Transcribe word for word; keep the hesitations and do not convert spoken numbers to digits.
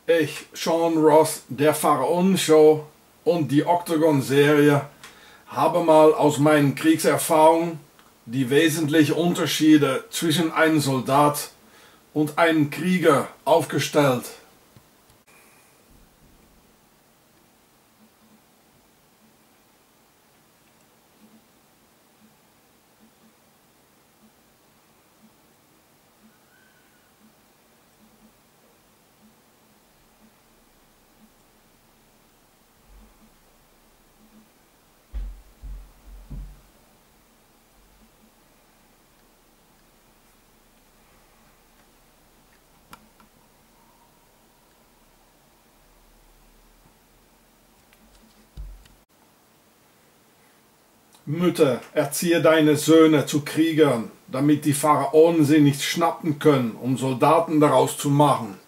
Ich, Sean Ross, der Pharaonen-Show und die Octagon-Serie habe mal aus meinen Kriegserfahrungen die wesentlichen Unterschiede zwischen einem Soldat und einem Krieger aufgestellt. Mütter, erziehe deine Söhne zu Kriegern, damit die Pharaonen sie nicht schnappen können, um Soldaten daraus zu machen.